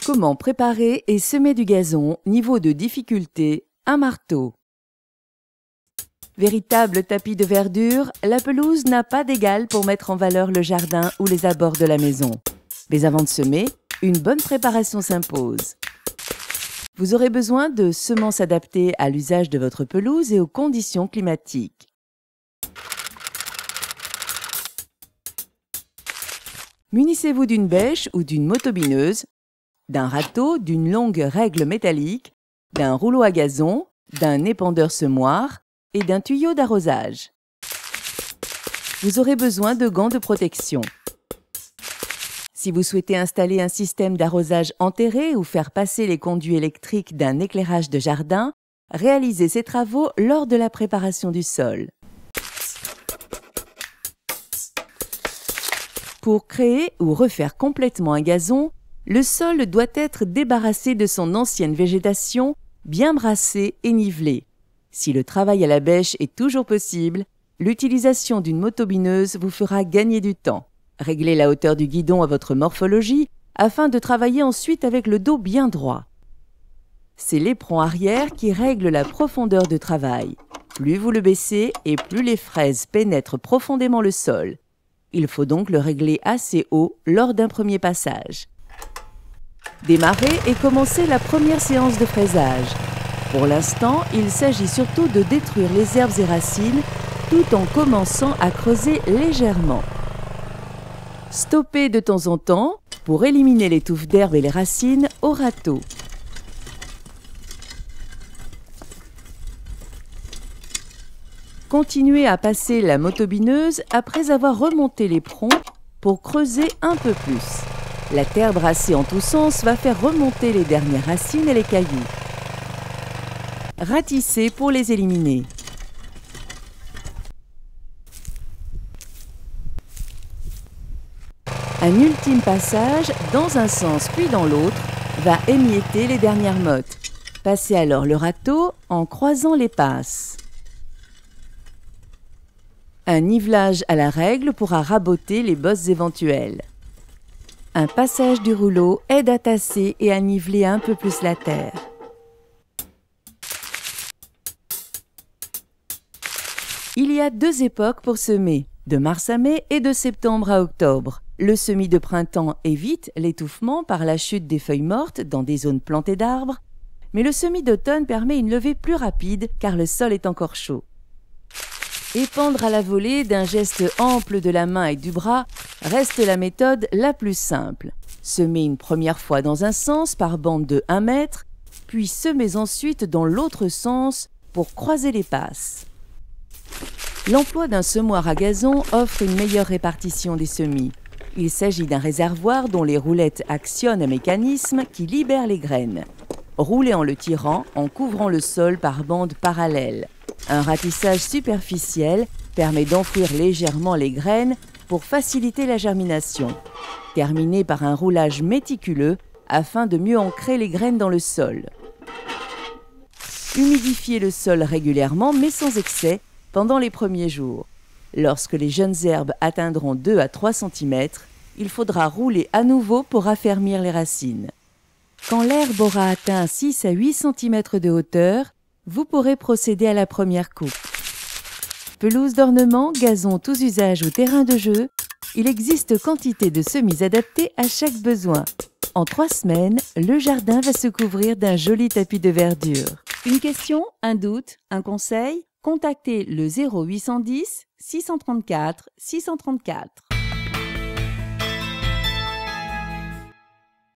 Comment préparer et semer du gazon? Niveau de difficulté, un marteau. Véritable tapis de verdure, la pelouse n'a pas d'égal pour mettre en valeur le jardin ou les abords de la maison. Mais avant de semer, une bonne préparation s'impose. Vous aurez besoin de semences adaptées à l'usage de votre pelouse et aux conditions climatiques. Munissez-vous d'une bêche ou d'une motobineuse, d'un râteau, d'une longue règle métallique, d'un rouleau à gazon, d'un épandeur semoir et d'un tuyau d'arrosage. Vous aurez besoin de gants de protection. Si vous souhaitez installer un système d'arrosage enterré ou faire passer les conduits électriques d'un éclairage de jardin, réalisez ces travaux lors de la préparation du sol. Pour créer ou refaire complètement un gazon, le sol doit être débarrassé de son ancienne végétation, bien brassé et nivelé. Si le travail à la bêche est toujours possible, l'utilisation d'une motobineuse vous fera gagner du temps. Réglez la hauteur du guidon à votre morphologie afin de travailler ensuite avec le dos bien droit. C'est l'éperon arrière qui règle la profondeur de travail. Plus vous le baissez et plus les fraises pénètrent profondément le sol. Il faut donc le régler assez haut lors d'un premier passage. Démarrez et commencez la première séance de fraisage. Pour l'instant, il s'agit surtout de détruire les herbes et racines tout en commençant à creuser légèrement. Stoppez de temps en temps pour éliminer les touffes d'herbe et les racines au râteau. Continuez à passer la motobineuse après avoir remonté l'éperon pour creuser un peu plus. La terre brassée en tous sens va faire remonter les dernières racines et les cailloux. Ratissez pour les éliminer. Un ultime passage, dans un sens puis dans l'autre, va émietter les dernières mottes. Passez alors le râteau en croisant les passes. Un nivelage à la règle pourra raboter les bosses éventuelles. Un passage du rouleau aide à tasser et à niveler un peu plus la terre. Il y a deux époques pour semer, de mars à mai et de septembre à octobre. Le semis de printemps évite l'étouffement par la chute des feuilles mortes dans des zones plantées d'arbres, mais le semis d'automne permet une levée plus rapide car le sol est encore chaud. Épandre à la volée d'un geste ample de la main et du bras reste la méthode la plus simple. Semez une première fois dans un sens par bande de 1 mètre, puis semez ensuite dans l'autre sens pour croiser les passes. L'emploi d'un semoir à gazon offre une meilleure répartition des semis. Il s'agit d'un réservoir dont les roulettes actionnent un mécanisme qui libère les graines. Roulez en le tirant en couvrant le sol par bandes parallèles. Un ratissage superficiel permet d'enfouir légèrement les graines pour faciliter la germination. Terminez par un roulage méticuleux afin de mieux ancrer les graines dans le sol. Humidifiez le sol régulièrement mais sans excès pendant les premiers jours. Lorsque les jeunes herbes atteindront 2 à 3 cm, il faudra rouler à nouveau pour affermir les racines. Quand l'herbe aura atteint 6 à 8 cm de hauteur, vous pourrez procéder à la première coupe. Pelouse d'ornement, gazon tous usages ou terrain de jeu, il existe quantité de semis adaptés à chaque besoin. En 3 semaines, le jardin va se couvrir d'un joli tapis de verdure. Une question, un doute, un conseil? Contactez le 0810 634 634.